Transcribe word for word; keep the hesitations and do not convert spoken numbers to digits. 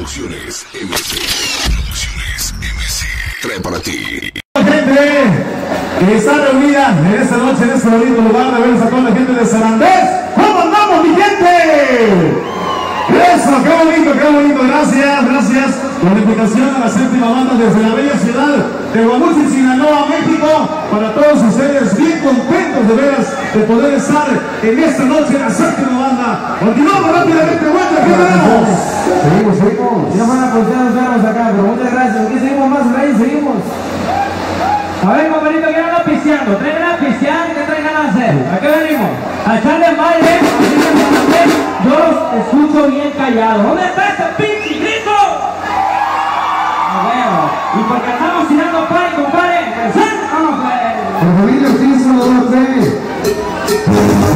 Producciones M C. Producciones M C. Trae para ti. Gente que está reunida en esta noche, en este bonito lugar, de ver a toda la gente de San Andrés. ¿Cómo andamos, mi gente? Eso, qué bonito, qué bonito. Gracias, gracias por la invitación a la séptima banda desde la bella ciudad de Guamuchi, Sinaloa, México. Para todos ustedes, bien contentos de veras de poder estar en esta noche en la séptima banda. Continuamos rápidamente, vuelta, ¿qué tenemos? Seguimos, seguimos. Ya van a postear los perros acá, pero muchas gracias. Aquí seguimos más, ahí seguimos. A ver, compañito, que andan pisteando. Traen a pistear, ¿qué traen ganas de hacer? ¿A qué venimos? A echarle baile, así que van a hacer. Yo los escucho bien callados. ¿Dónde está ese pinche grito? A ver, y porque andamos tirando party, compadre. Vamos, pues. Por favor, sí, solo dos, tres.